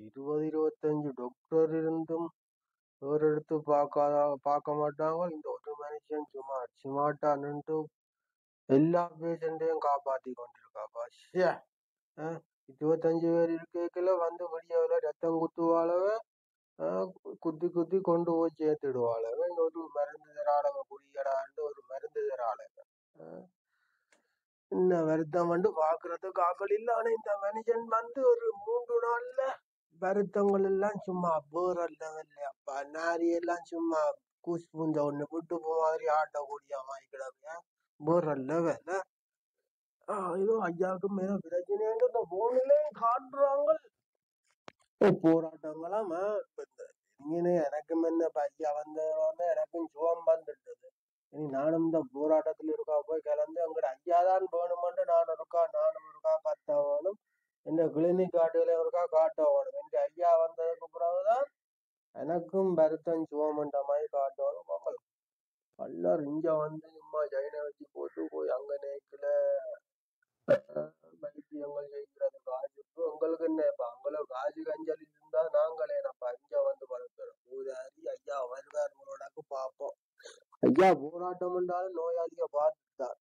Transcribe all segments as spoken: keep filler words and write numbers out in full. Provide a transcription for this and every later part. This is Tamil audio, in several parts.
இருபது இருபத்தஞ்சு டாக்டர் இருந்தும் வேறு எடுத்து பார்க்காத பார்க்க மாட்டாங்க. இந்த ஒரு மனுஷன் சும்மா சிமாட்டா நின்று எல்லா பேஷண்டையும் காப்பாத்தி கொண்டிருக்காப்பா. ஷே அஹ், இருபத்தஞ்சு பேர் இருக்கல வந்து வெளியால ரத்தம் குத்துவாளவ, அஹ், குத்தி குத்தி கொண்டு போய் சேர்த்துடுவாளவ. ஒரு மருந்து தராளவ குடியடாண்டு ஒரு மருந்து தராளவ. அஹ், இந்த வருத்தம் வந்து பாக்குறதுக்கு ஆக்கள் இல்ல. ஆனா இந்த மனுஷன் வந்து ஒரு மூன்று நாள்ல வருத்தங்கள் எல்லாம் சும்மா வேற லெவல்ல அப்பா. நாரி எல்லாம் சும்மா கூஸ் பூஞ்ச ஒண்ணு விட்டு போ மாதிரி ஆட்டக்கூடிய மாதிரி கிடக்கு. வேற லெவல். ஏதோ ஐயாவுக்கு மேல பிரச்சனைன்னு இந்த போன்லயும் காட்டுறாங்க. போராட்டங்களாம். இப்ப இந்த இங்கே எனக்கும் என்ன ஐயா வந்தவன எனக்கும் சுகம் வந்துட்டது. இனி நானும் இந்த போராட்டத்தில் இருக்கா போய் கலந்து அங்கிட்ட ஐயாதான் வேணுமென்று நான் இருக்கா நானும் இருக்கா கத்த வேணும். இந்த கிளினிக் காட்டுல இருக்கா காட்ட வேணும். எங்க ஐயா வந்ததுக்கு பிறகுதான் எனக்கும் வருத்தம் சுகம்ன்ற மாதிரி காட்டணும். மக்கள் எல்லாரும் இங்க வந்து சும்மா ஜைனை வச்சு போட்டு போய் அங்க நேக்கில வைத்தியங்கள் செய்கிறது காசுக்கு. உங்களுக்கு என்ன இப்ப உங்களுக்கு காசு கஞ்சல் இருந்தா நாங்களே நம்ம இங்க வந்து படுக்கிறோம். ஊதாரி ஐயா வருவார்களோடக்கு பார்ப்போம். ஐயா போராட்டம் என்றாலும் நோயாளிய பார்த்துட்டார்.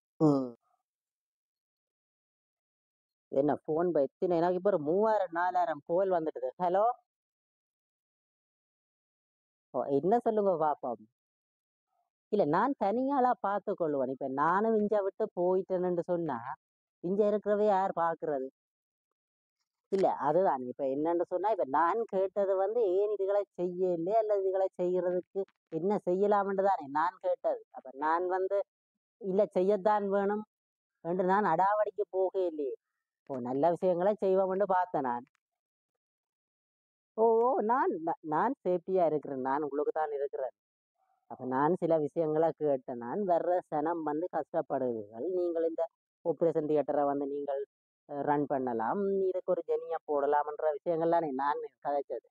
என்ன போன் எத்தனை எனக்கு இப்ப ஒரு மூவாயிரம் நாலாயிரம் கோல் வந்துட்டுது. ஹலோ, என்ன சொல்லுங்க பாப்போம். இல்ல நான் தனியாளா பார்த்து கொள்ளுவேன். இப்ப நானும் இஞ்ச விட்டு போயிட்டேன்னு சொன்னா இங்க இருக்கிறவே யார் பாக்குறது? இல்ல அதுதான் இப்ப என்னன்னு சொன்னா, இப்ப நான் கேட்டது வந்து ஏன் இதுகளை செய்யலையே அல்லது இதுகளை செய்யறதுக்கு என்ன செய்யலாம்னு தானே நான் கேட்டது. அப்ப நான் வந்து இல்ல செய்யத்தான் வேணும் என்று நான் அடாவடிக்கு போக இல்லையே. ஓ, நல்ல விஷயங்களை செய்வோம்னு பார்த்தேன் நான். ஓ ஓ, நான் நான் சேஃப்டியா இருக்கிறேன். நான் உங்களுக்கு தான் இருக்கிறேன். அப்ப நான் சில விஷயங்களை கேட்டேன். நான் வர்ற சனம் வந்து கஷ்டப்படுவீர்கள். நீங்கள் இந்த ஆப்ரேஷன் தியேட்டரை வந்து நீங்கள் ரன் பண்ணலாம், இதுக்கு ஒரு ஜெனியா போடலாம்ன்ற விஷயங்கள்லாம் நான் கதைச்சது.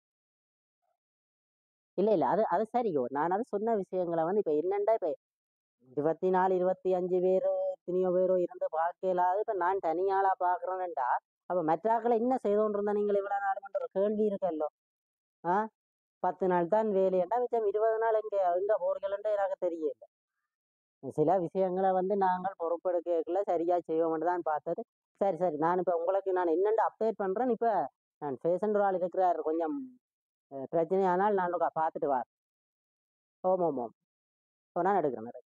இல்ல இல்ல அது அது சரியோ. நான் அது சொன்ன விஷயங்களை வந்து இப்ப என்னண்டா இப்ப இருபத்தி நாலு இருபத்தி அஞ்சு பேரோ எத்தனையோ பேரோ இருந்து பார்க்கலாது. இப்ப நான் தனியாளா பாக்குறேன்டா. அப்ப மற்றாக்களை என்ன செய்தோன்னு இருந்தா நீங்கள் இவ்வளவு நாள் ஒரு கேள்வி இருக்கல்லோ. ஆஹ் பத்து நாள் தான் வேலையண்டா, மிச்சம் இருபது நாள் எங்க எங்க போர்கள்ன்ற எனக்கு தெரியல. சில விஷயங்களை வந்து நாங்கள் பொறுப்பெடுக்கல சரியா செய்வோம்னு தான் பார்த்தது. சரி சரி, நான் இப்ப உங்களுக்கு நான் என்னென்னு அப்டேட் பண்றேன். இப்ப நான் பேசன்ற ஆள் இருக்கிறார், கொஞ்சம் பிரச்சனையானால் நான் பார்த்துட்டு வார். ஓம் ஓம் ஓம். இப்போ நான் எடுக்கிறேன்.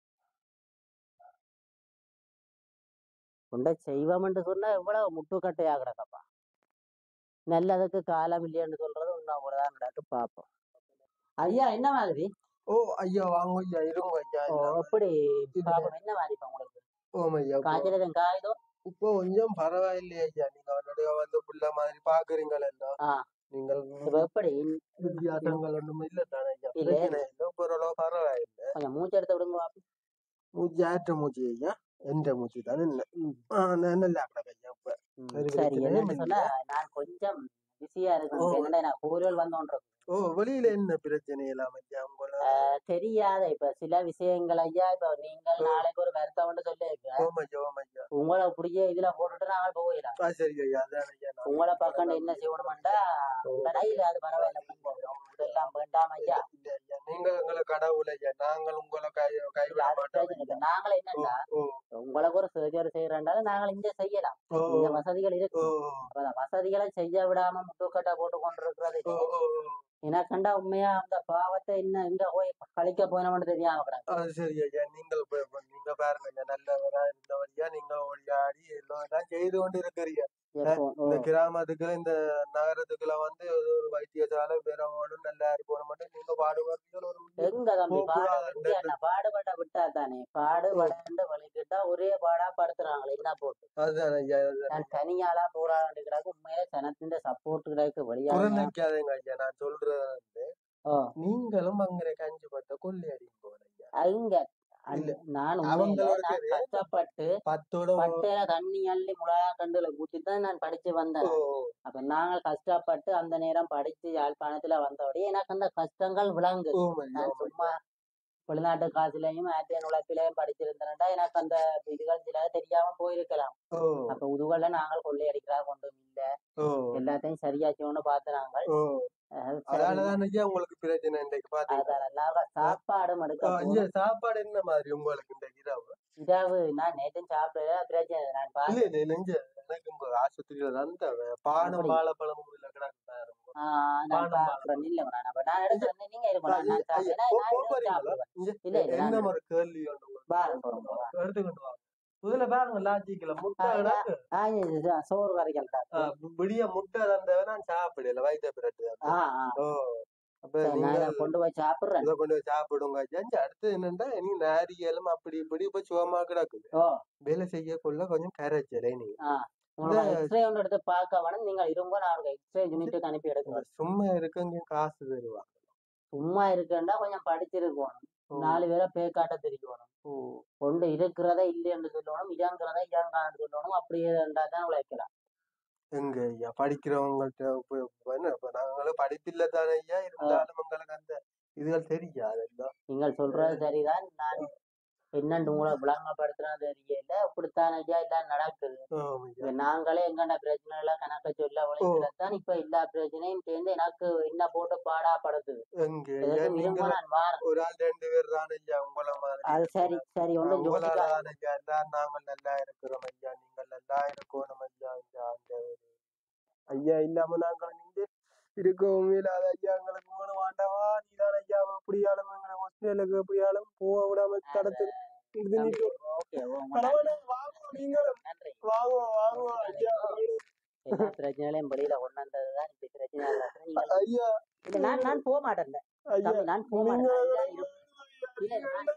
உண்டை செய்வோம்னு சொன்னா எவ்வளவு முட்டுக்கட்டையா கிடக்கப்பா. நல்லதுக்கு காலம் இல்லைன்னு சொல்றது இன்னும் அவ்வளவுதான் கிடக்கு. பார்ப்போம். ஐயா என்ன மாதிரி? ஓ ஐயா வாங்க ஐயா இருங்க ஐயா. ஓ எப்படி பாப்போம் என்ன மாதிரி இப்ப உங்களுக்கு? ஓம் ஐயா காய்ச்சல் காயுதோ? இப்போ கொஞ்சம் பரவாயில்லையா ஐயா. நீங்க அவனுடைய வந்து புள்ள மாதிரி பாக்குறீங்கள் எல்லாம். நீங்கள் எப்படி வித்தியாசங்கள் ஒண்ணும் இல்ல தானே ஐயா. பிரச்சனை இல்லை, ஓரளவு பரவாயில்லை. கொஞ்சம் மூச்சு எடுத்து விடுங்க. மூச்சு ஆற்ற மூச்சு ஐயா. எந்த மூச்சு தானே இல்லை. நல்லா ஐயா. இப்ப சரி, என்னன்னு சொன்னா நான் கொஞ்சம் பிஸியா இருக்கேன். கோவில் வந்தோன்றோம். ஓ வெளியில என்ன பிரச்சனை எல்லாம் ஐயா உங்கள தெரியாத இப்ப சில விஷயங்கள் ஐயா. இப்ப நீங்கள் நாளைக்கு ஒரு கருத்தை ஒன்று சொல்லிருக்க உங்களை அப்படியே இதுல போட்டுட்டு நாங்கள் போயிடலாம். சரி ஐயா. அதான் ஐயா உங்களை பக்கம் என்ன செய்யணும்டா இல்ல அது பரவாயில்ல, இதெல்லாம் வேண்டாம் ஐயா. நீங்கள் எங்களை கடவுள் ஐயா. நாங்கள் உங்களை கைவிட மாட்டோம். நாங்கள் என்னண்டா உங்களுக்கு ஒரு சர்ஜரி செய்யறோம்னாலும் நாங்கள் இங்க செய்யலாம். இந்த வசதிகள் இருக்கு. வசதிகளை செய்ய விடாம முட்டுக்கட்டை போட்டு கொண்டிருக்கிறது எனக்கண்டா உண்மையா அந்த பாவத்தை இன்னும் எங்க போய் கழிக்க போனோம்னு தெரியாம கிடக்கு. சரி ஐயா. நீங்கள் நீங்க பாருங்க நல்லவரா இருந்தவரியா நீங்க ஓடியாடி எல்லாம் செய்து கொண்டு இருக்கிறீங்க. இந்த கிராமத்துக்குள்ள இந்த நகரத்துக்குள்ள வந்து ஒரு வைத்தியசாலை பெறணும் நல்லா இருக்கணும் மட்டும் நீங்க பாடுபடுறீங்க. எங்க தம்பி பாடுபட்ட விட்டா தானே பாடுபட வலிக்கிட்டா ஒரே பாடா படுத்துறாங்களே என்ன போட்டு. அதுதான் ஐயா. நான் தனியாளா போராடி கிடக்கு. உண்மையில சனத்தின் சப்போர்ட் கிடைக்கு வழியாதைங்க ஐயா. நான் சொல்றது வந்து நீங்களும் அங்கே கஞ்சி பட்ட கொள்ளையடிங்க போறீங்க. அங்க நான் கஷ்டப்பட்டு பட்டையில தண்ணி அள்ளி முளையா கண்டுல ஊற்றிதான் நான் படிச்சு வந்தேன். அப்ப நாங்கள் கஷ்டப்பட்டு அந்த நேரம் படிச்சு யாழ்ப்பாணத்துல வந்தபடியே எனக்கு அந்த கஷ்டங்கள் விளங்கு. நான் சும்மா வெளிநாட்டு காசுலையும் ஆத்தியன் உழைப்பிலையும் படிச்சிருந்தேன்டா எனக்கு அந்த இதுகள் சில தெரியாம போயிருக்கலாம். ஓ அப்ப உதுகள்ல நாங்கள் கொள்ளையடிக்கிறா கொண்டும் இல்ல, ஓ எல்லாத்தையும் சரியாச்சோன்னு பார்த்து நாங்கள் ஓ அஹ் சரி அதனாலதான் ஐயா உங்களுக்கு பிரச்சனை இன்றைக்கு பாத்தீங்கன்னா அதனால சாப்பாடும் எடுக்க ஆ, இங்க போகணும். சாப்பாடு என்ன மாதிரி உங்களுக்கு இந்த இரவு இரவு நான் நேற்றும் சாப்பிட பிரச்சனை நான் இல்ல பார்த்து இல்ல நெஞ்ச எனக்கு உங்க ஆஸ்பத்திரியில அந்த பானம் அப்படி வாழைப்பழமும் இல்ல கிடக்கு பாருங்க. ஆஹ் நான் பானம் வாழைப்பழம் பாக்குறேன் இல்ல நான் அப்ப நான் ஐயா, எடுத்து வந்து நீங்க ஆ, இருக்கணும் ஐயா, நான் ஐயா, சாப்பிடுவேன் போ- நான் போ- இரவு போறீங்களா? சாப்பிடுவேன். இங்க இல்ல இல்ல என்ன நான் ஒரு கேள்வி ஒண்ணு உங்களுக்கு பாருங்க போறோம் எடுத்துக்கிட்டு வாங்க. இதுல பாருங்க லாஜிக்கல முட்டை கிடக்கு ஆஹ் சோறு வரைக்கல்டா. ஆ, விடிய முட்டை தந்தவ நான் சாப்பிடல வைத்த பிறட்டு ஆஹ் ஆஹ் ஓ அப்ப சரி நான் நீங்கள் இதை கொண்டு போய் சாப்பிடுறேன். இதை கொண்டு போய் சாப்பிடுங்க ஜெஞ்சு அடுத்து என்னன்னா இனி நாரியலும் அப்படி இப்படி இப்ப சுகமா கிடக்குது ஓ வேலை செய்யக்குள்ள கொஞ்சம் கரைச்சலை நீ ஆஹ் இந்த உங்களுக்கு எக்ஸ்ரே ஒன்று எடுத்து பார்க்க வேணும். நீங்க இருங்க நான் எக்ஸ்ரே யூனிட்டுக்கு அனுப்பி இந்த எடுக்கிறேன். சும்மா இருக்கங்க காசு தருவாங்க. சும்மா இருக்கேன்டா கொஞ்சம் படிச்சிருக்கணும். ஓ நாலு பேரை பேக்காட்ட தெரிக்கணும். ஓ கொண்டு இருக்கிறத இல்லைன்னு சொல்லணும், இதாங்கிறத இதாங்கான்னு சொல்லணும். அப்படியே இருந்தா தான் உழைக்கலாம். எங்க ஐயா படிக்கிறவங்கள்ட்ட இப்ப இப்ப என்ன இப்ப நாங்களும் படிப்பில்ல தானே ஐயா இருந்தாலும் உங்களுக்கு அந்த இதுகள் தெரியாது எல்லாம் நீங்கள் சொல்றது சரிதான். நான் என்னன்னு உங்களை விளங்கப்படுத்துறது தெரியல. இப்படித்தான் ஐயா எல்லாம் நடக்குது. ஆமா ஐயா. இப்ப நாங்களே எங்கண்ட பிரச்சனை எல்லாம் கணக்க சொல்ல உழைக்கிறதான் இப்ப எல்லா பிரச்சனையும் சேர்ந்து எனக்கு என்ன போட்டு பாடா படுத்துது. எங்க ஐயா எதுக்கும் நீங்க இருங்க நான் வாரேன். ஒரு ஆள் ரெண்டு பேர் தான் ஐயா உங்களை மாதிரி அது சரி சரி ஆ, ஒன்றும் உங்களால யோசிக்காது. தான் ஐயா எல்லாரும் நாங்கள் நல்லா இருக்கிறோம் ஐயா நீங்கள் நல்லா இருக்கணும் ஐயா ஐயா அந்த ஒரு ஐயா இல்லாம நாங்கள் நீங்க இருக்கவும் இல்லாத ஐயா எங்களுக்கு மூணு வாண்டவா நீதான் ஐயா அப்படியாலும் எங்களை ஹாஸ்பிட்டலுக்கு எப்படியாலும் போக விடாம தடுத்து இது நீங்க ஓகே கணவனே வாங்குவோம் நீங்களும் நன்றி. வாங்குவோம் வாங்குவோம் ஐயா எல்லா பிரச்சனைகளையும் வெளியில கொண்டு வந்ததுதான் இப்படி பிரச்சனை ஆகுறது. நீங்கள் ஐயா இல்ல நான் நான் போக மாட்டேன் ஐயா தம்பி, நான் போக நீங்க மாட்டேன். நான் இரு- இல்ல நான்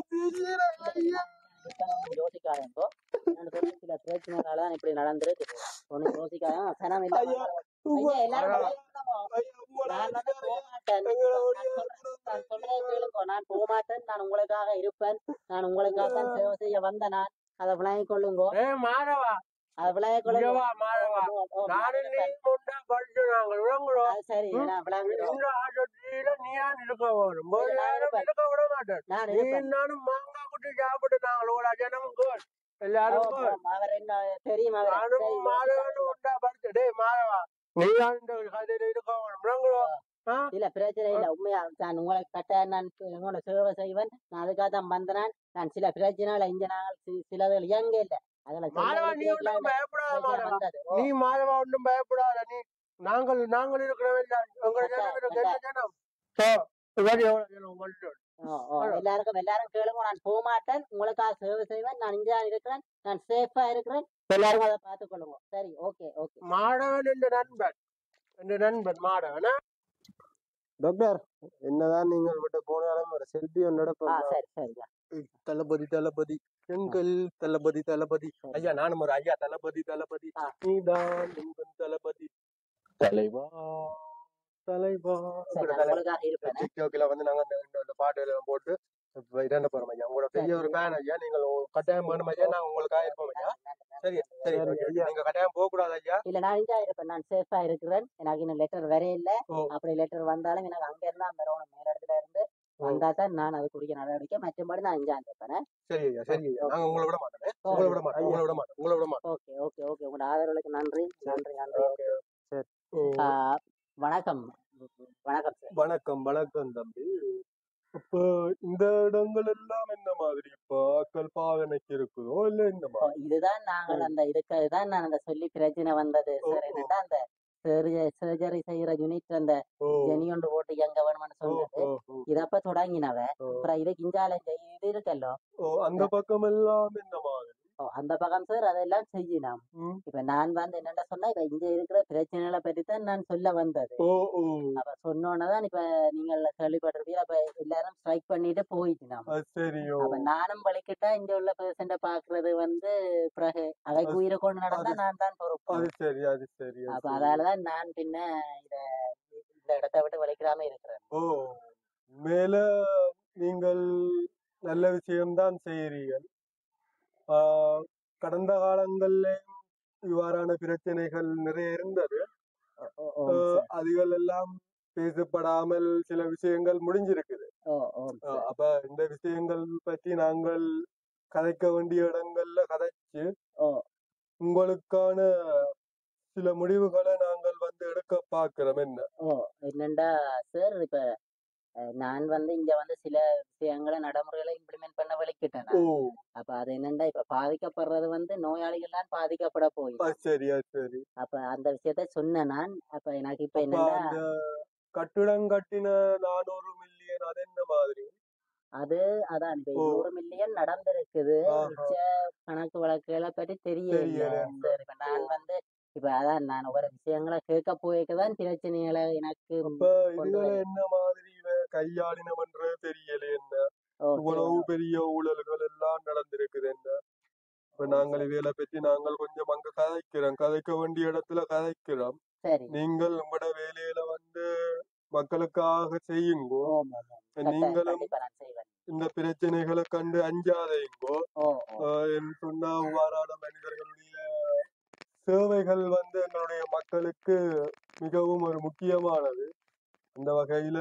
ஐயா ஒண்ணும் யோசிக்காதோ. நான் சொன்ன சில பிரச்சனைகளால தான் இப்படி நடந்திருக்கு. ஒன்னும் யோசிக்காத சனம் இல்ல. ஐயா ஐயா எல்லாரும் ஐயா வெளியே உங்களோட நான் வந்து போக மாட்டேன். நான் சொல்றதை கேளுங்க. நான் போக மாட்டேன். நான் உங்களுக்காக இருப்பேன். நான் உங்களுக்காக தான் சேவை செய்ய வந்த நான் அதை விளங்கிக் கொள்ளுங்க. மாறவா அதை விளங்கிக் கொள்ளுங்க. ஐயவா மாறவா நானும் நீ முண்டா படிச்சு நாங்கள் விளங்குறோம் அது சரி நான் விளங்குறோம். இந்த ஆட்டத்தில நீயான் இருக்க வேணும் ஒரு நேரம் இருக்க விட மாட்டேன் நான் நீ இருப்பேன். நானும் மாங்காய் குட்டி சாப்பிட்டு நாங்கள் ஒரு ஜனம் கோல் எல்லாரும் கோல் அவர் என்ன தெரியும் அவர் நானும் சரி, மாறவனும் முண்டா படிச்சு டேய் மாறவா நீதான் இந்த கதையில இருக்க வேணும் விளங்குறோம் ஆ இல்ல பிரச்சனை இல்ல. உண்மையா நான் உங்களை கட்ட நான் உங்களோட சேவை செய்வேன். நான் அதுக்காக தான் வந்தேன். நான் சில பிரச்சனைகளை இங்க நாங்கள் சி- சிலதுகள் இயங்க இல்ல அதுல மாறவா நீ ஒன்றும் பயப்படாத மாறவா நீ மாறவா ஒன்றும் பயப்படாத நீ நாங்கள் நாங்கள் இருக்கிறவன் எங்க ஜனம் இருக்கு எந்த ஜனம் ஓ இவரு எவ்வளவு ஜனம் மட்டும் எல்லாருக்கும் எல்லாரும் கேளுங்க. நான் போக மாட்டேன். உங்களுக்காக சேவை செய்வேன். நான் இங்க தான் இருக்கிறேன். நான் சேஃபா இருக்கிறேன். எல்லாரும் அதை பார்த்துக் கொள்ளுங்க. சரி ஓகே ஓகே. மாடவன் என்ற நண்பன் என்ற நண்பன் மாடவனா டாக்டர் என்னதான் நீங்கள் விட்ட போனாலும் ஒரு செல்ஃபி ஆ நடப்போம் சரி சரியா தளபதி தளபதி எங்கள் தளபதி தளபதி ஐயா நானும் ஒரு ஐயா தளபதி தளபதி ஆ. நீதான் எங்கள் தளபதி தலைவா தலைவா சரி நான் உங்களுக்காக இருப்பேன். டிக்டாக்ல வந்து நாங்க இந்த- இந்த- இந்த பாட்டு எல்லாம் போட்டு இப்ப இரண்ட போறோம் ஐயா உங்களோட பெரிய ஒரு ஃபேன் ஐயா நீங்கள் உங்க கட்டாயம் வேணும் ஐயா நாங்க உங்களுக்காக இருப்போம் ஐயா சரி சரி ஐயா நீங்க கட்டாயம் போக கூடாது ஐயா இல்ல நான் இங்க இருப்பேன். நான் சேஃபா இருக்கிறேன். எனக்கு இன்னும் லெட்டர் வரே இல்ல. ஓ. அப்படி லெட்டர் வந்தாலும் எனக்கு அங்க இருந்தா வரணும். மேலிடத்துல இருந்து வந்தா தான் நான் அது குடிக்க நடவடிக்கை. மற்றபடி நான் இங்க இருப்பேன். சரி ஐயா சரி ஐயா நாங்க உங்களை விட மாட்டோம் உங்களை விட மாட்டோம் உங்களை விட மாட்டோம் உங்களை விட மாட்டோம் ஓகே ஓகே ஓகே. உங்களோட ஆதரவுக்கு நன்றி நன்றி நன்றி. சரி ஆ, வணக்கம் வணக்கம் சார். வணக்கம் வணக்கம் தம்பி இப்ப இந்த இடங்கள் எல்லாம் என்ன மாதிரி இப்ப ஆக்கள் பாவனைக்கு இருக்குதோ இல்ல இந்த ஓ, மாதிரி இதுதான் நாங்கள் அந்த இதுக்குதான் நான் அந்த சொல்லி பிரச்சனை வந்தது ஓ, சார். ஓ. என்னன்னா அந்த சர்ஜரி செய்யற யூனிட் அந்த ஓ ஜெனி ஒன்று போட்டு எங்க வேணும்னு ஓ சொன்னது ஓ ஓ, இதப்ப தொடங்கினவ. ஓ. அப்புறம் இது கிஞ்சால இது இருக்கல்லோ ஓ அந்த பக்கம் எல்லாம் இந்த மாதிரி ஓ, அந்த பக்கம் சார் அதெல்லாம் செய்யணும். ம். இப்ப நான் வந்து என்னடா சொன்னா இப்ப இங்க இருக்கிற பிரச்சனைகளை பற்றி தான் நான் சொல்ல வந்தது. ஓ ஓ அப்ப சொன்னோன்னதான் இப்ப நீங்கள் கேள்விப்பட்டிருப்பீங்க. அப்ப எல்லாரும் ஸ்ட்ரைக் பண்ணிட்டு போயிட்டோம். அது சரியோ அப்ப நானும் வலிக்கிட்டா இங்க உள்ள பேஷண்ட பாக்குறது வந்து பிறகு அவைக்கு உயிரை கொண்டு நடந்தா நான் தான் பொறுப்பு. அது சரி அது சரி அது அப்ப சரி. அதாலதான் நான் பின்ன இத இந்த இடத்த விட்டு வலிக்கிறாம இருக்கிறேன். ஓ மேல நீங்கள் நல்ல விஷயம்தான் செய்கிறீர்கள் ஆஹ் கடந்த காலங்கள்ல இவ்வாறான பிரச்சனைகள் நிறைய இருந்தது ஓ, ஓ, ஆஹ் சரி. அதுகள் எல்லாம் பேசப்படாமல் சில விஷயங்கள் முடிஞ்சிருக்குது ஓ ஓ அஹ் சார். அப்ப இந்த விஷயங்கள் பற்றி நாங்கள் கதைக்க வேண்டிய இடங்கள்ல கதைச்சு ஓ உங்களுக்கான சில முடிவுகளை நாங்கள் வந்து எடுக்க பார்க்கிறோம். என்ன ஓ என்னண்டா சார், இப்ப அஹ், நான் வந்து இங்க வந்து சில விஷயங்களை நடைமுறைகளை இம்ப்ளிமெண்ட் பண்ண வலிக்கிட்டேன் ஓ நான். அப்ப அது என்னண்டா, இப்ப பாதிக்கப்படுறது வந்து நோயாளிகள் தான் பாதிக்கப்பட ஆ, போயிடும். சரியா சரி. அப்ப அந்த விஷயத்த சொன்னேன் நான். அப்ப எனக்கு இப்ப அப்ப என்னண்டா, அந்த கட்டிடம் கட்டின நானூறு மில்லியன் அது என்ன மாதிரி? அது அதான் இப்ப ஓ இருநூறு மில்லியன் நடந்திருக்குது. ஆஹா மிச்ச கணக்கு வழக்குகளை பற்றி தெரிய இல்ல தெரியல என்ன. சார். இப்ப ஓ நான் வந்து இப்ப அதான் நான் ஒவ்வொரு விஷயங்களை கேட்க போய்க்கதான் பிரச்சனைகளை எனக்கு அப்ப கொண்டு இதுகளை வரேன். என்ன மாதிரி இவன் கையாளினவன்றது தெரியல என்ன. ஓகே இவ்வளவு பெரிய ஊழல்கள் எல்லாம் நடந்திருக்குது என்ன. இப்ப நாங்கள் இவைகளை பற்றி நாங்கள் கொஞ்சம் அங்க கதைக்கிறோம், கதைக்க வேண்டிய இடத்துல கதைக்கிறோம். சரி. நீங்கள் உங்களோட வேலையில வந்து மக்களுக்காக செய்யுங்கோ. ஓம் ஓம் ஓம். கட்டாயம் நீங்களும் கண்டிப்பா நான் செய்வேன். இந்த பிரச்சனைகளை கண்டு அஞ்சாதைங்கோ. ஓ ஓ ஆஹ் என்று சொன்னா அவ்வாறான மனிதர்களுடைய சேவைகள் வந்து எங்களுடைய மக்களுக்கு மிகவும் ஒரு முக்கியமானது. அந்த வகையில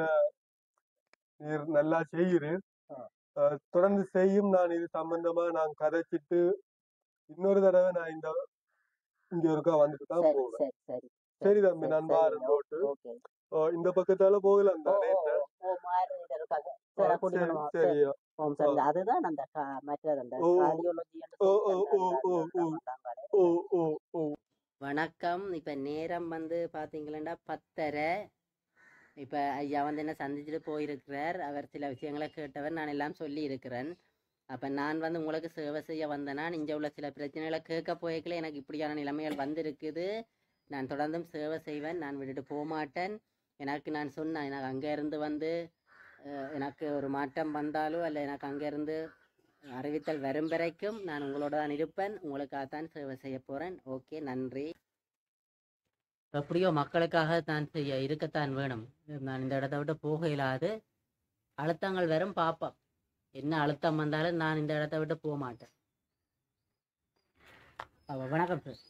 நீர் நல்லா செய்கிறேன். ஓ. ஆஹ் தொடர்ந்து செய்யும். நான் இது சம்பந்தமா நான் கதைச்சிட்டு இன்னொரு தடவை நான் இந்த இங்க ஒருக்கா வந்துட்டு தான் சரி போவேன். சரி சரி சரி சரி தம்பி, சரி நான் சரி. வாரேன் ஓ போட்டு. ஓகே. ஆஹ் இந்த பக்கத்தால போகலாம் ஓ தானே ஓ என்ன. ஓ ஓ மாறு இருக்காங்க சார். ஆஹ் கூட்டிக் சரி கொண்டு வா சார். சரியா. ஓம் சார். இந்த ஆஹ் அதுதான் அந்த கா- மற்றது அந்த ஓ கார்டியோலஜி என்று ஓ சொல்லி ஓ அந்த ஓ அந்த ஓ அந்த ஓ இடம் வந்தாங்க. ஓ ஓ ஓ வணக்கம். இப்ப நேரம் வந்து பாத்தீங்களா பத்தரை. இப்ப ஐயா வந்து என்ன சந்திச்சுட்டு போயிருக்கிறார். அவர் சில விஷயங்களை கேட்டவர், நான் எல்லாம் சொல்லி இருக்கிறேன். அப்ப நான் வந்து உங்களுக்கு சேவை செய்ய வந்தேன்னா, இங்க உள்ள சில பிரச்சனைகளை கேட்க போய்க்கல எனக்கு இப்படியான நிலைமைகள் வந்திருக்குது. நான் தொடர்ந்தும் சேவை செய்வேன், நான் விட்டுட்டு போக மாட்டேன். எனக்கு நான் சொன்னேன், எனக்கு அங்கே இருந்து வந்து அஹ், எனக்கு ஒரு மாற்றம் வந்தாலோ அல்ல எனக்கு அங்கேருந்து அறிவித்தல் வரும் வரைக்கும் நான் உங்களோட தான் இருப்பேன். உங்களுக்காகத்தான் சேவை செய்ய போகிறேன். ஓகே, நன்றி. எப்படியோ மக்களுக்காக தான் செய்ய இருக்கத்தான் வேணும். நான் இந்த இடத்த விட்டு போக இயலாது. அழுத்தங்கள் வரும், பார்ப்போம். என்ன அழுத்தம் வந்தாலும் நான் இந்த இடத்த விட்டு போக மாட்டேன். அவ- வணக்கம் சார்.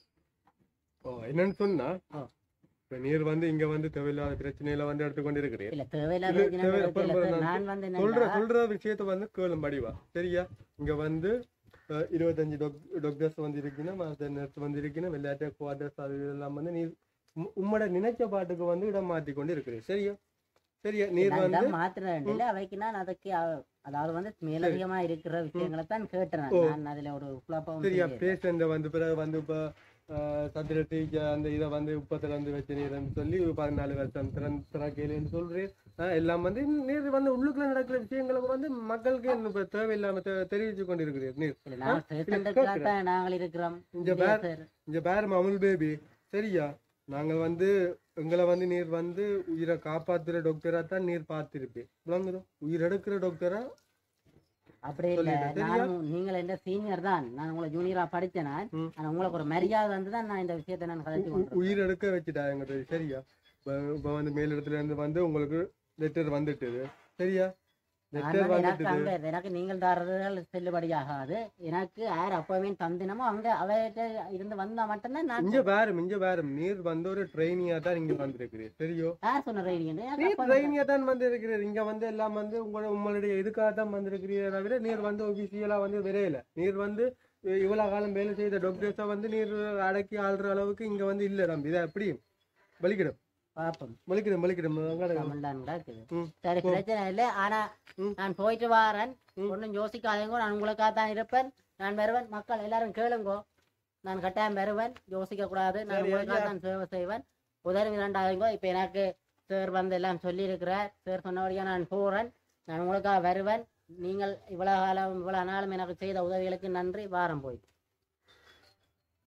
ஓ என்னன்னு சொன்னா, ஓ இப்ப நீர் வந்து இங்க வந்து தேவையில்லாத பிரச்சனையில வந்து எடுத்துக்கொண்டு இருக்கிறீர். இல்ல தேவையில்லாத இல்ல, பிரச்சனை தேவை- இருக்கு இல்ல அப்புறம் சார். நான் நான் வந்து சொல்ற என்னன்னா, சொல்ற விஷயத்த வந்து கேளும் படிவா. சரியா? இங்க வந்து அஹ், இருபத்தஞ்சு டாக்டர்ஸ் வந்து இருக்கணும், நர்ஸ் வந்து இருக்கணும், விளையாட்டு குவார்டர்ஸ் அது இதெல்லாம் வந்து நீ உம் உம்மோட நினைச்ச பாட்டுக்கு வந்து இடம் மாத்தி கொண்டு இருக்கிறீர். சரியா? சரியா? நீர் நான் வந்து இடம் மாத்தினேன் இல்ல அவைக்கு நான் அதுக்கு அ- அதாவது வந்து மேலதிகமா இருக்கிற விஷயங்களை தான் கேட்டேன். ஓ. நான் அதுல ஒரு குழப்பம் சரியா? செய்யல. பேஷண்ட வந்து பிறகு வந்து இப்ப சத்திரத்தை அந்த இதை வந்து உப்பத்துல இருந்து வச்சு நீர்ன்னு சொல்லி ஒரு பதினாலு வருஷம் திறன் திறக்கையிலன்னு சொல்றேன். ஆஹ் எல்லாம் வந்து நீர் வந்து உள்ளுக்குள்ள நடக்கிற விஷயங்களுக்கு வந்து மக்களுக்கு இப்ப தேவையில்லாம தெ- தெரிவிச்சு கொண்டு இருக்கிறீர் நீர். இல்ல நாங்கள் பேஷண்ட்டுக்காக தான் நாங்கள் இருக்கிறோம். இங்க இல்லையா பேர் சார்? இங்க பேர் அமுல் பேபி. சரியா? நாங்கள் வந்து எங்களை வந்து நீர் வந்து உயிரை காப்பாத்துற டாக்டரா தான் நீர் பார்த்திருப்பேன். விளங்குறோம்? உயிர் எடுக்கிற டாக்டரா அப்படி இல்ல, சொல்லிட்டேன். சரியா? நானும் நீங்கள் என்ன சீனியர் தான். நான் உங்களை ஜூனியரா படிச்சேன். நான் ம். ஆனா உங்களுக்கு ஒரு மரியாதை வந்து தான் நான் இந்த விஷயத்தை நான் கதைச்சு உ- கொண்டிருக்கேன். உயிர் எடுக்க வச்சுட்டாங்க. சரியா? இப்ப இப்ப வந்து மேலிடத்துல இருந்து வந்து உங்களுக்கு லெட்டர் வந்துட்டுது. சரியா? நான் லெட்டர் வந்து எனக்கு வந்துட்டுது. அங்க எனக்கு நீங்கள் தர்றதுகள் செல்லுபடியாகாது. எனக்கு யார் அப்பாயின்மெண்ட் தந்தினமோ அங்க அவைகிட்ட இருந்து வந்தா மட்டும்தான் நான் இங்க வேறும் இங்க வேறும் நீர் வந்து ஒரு ட்ரெயினியா தான் இங்க வந்திருக்கிறீர். சரியோ? யார் சொன்ன ரயிலிங்க நீர் ட்ரெயினியா தான் வந்திருக்கிறீர். இங்க வந்து எல்லாம் வந்து உங்களோட உங்களுடைய இதுக்காக தான் வந்திருக்கிறீரை தவிர நீர் வந்து ஒபிசியலா வந்து விரையில. நீர் வந்து இவ்வளவு காலம் வேலை செய்த டாக்டர்ஸா வந்து நீர் அடக்கி ஆள்ற அளவுக்கு இங்க வந்து இல்ல தம்பி. இதை எப்படி வலிக்கிடும் பாப்போம். வலிக்கிடும் வலிக்கிடும். தமிழ்தான் இருக்குது. ம். சரி, பிரச்சனை இல்லை. ஆனா ம். நான் போயிட்டு வாரேன். ஒன்றும் யோசிக்காதீங்க. நான் உங்களுக்காக தான் இருப்பேன். நான் வருவேன். மக்கள் எல்லாரும் கேளுங்கோ. நான் கட்டாயம் வருவேன். யோசிக்க கூடாது. நான் சரி, உங்களுக்காக ஐயா. தான் சேவை செய்வேன். உதவி இரண்டாவதுங்கோ. இப்ப எனக்கு சார் வந்து எல்லாம் சொல்லி இருக்கிறார். சார் சொன்னபடியா நான் போறேன். நான் உங்களுக்காக வருவேன். நீங்கள் இவ்வளவு காலம் இவ்வளவு நாளும் எனக்கு செய்த உதவிகளுக்கு நன்றி. வாரம் போய்